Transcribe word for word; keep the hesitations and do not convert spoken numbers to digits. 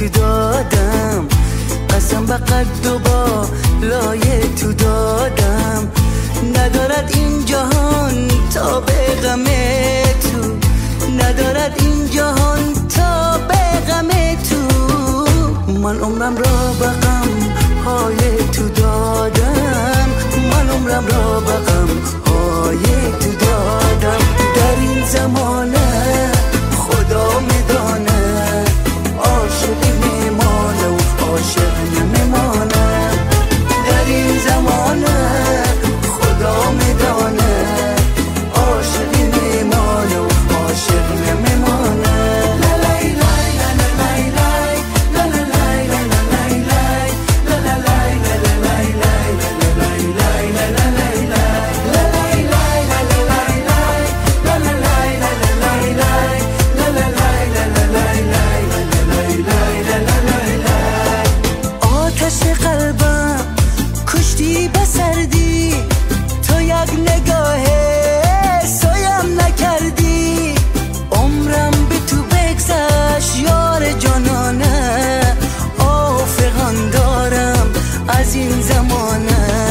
تو دادم، قسم به قد و با لایه تو دادم. ندارد این جهان تا به غم تو، ندارد این جهان تا به غم تو. من عمرم را به غم های تو دادم، من عمرم را به غم های تو دادم. در این زمانه خدا میدانه، عاشق میمانه و عاشق نمیمانه. در این زمانه خدا میدانه، عاشق میمانه و عاشق نمیمانه. از این زمانه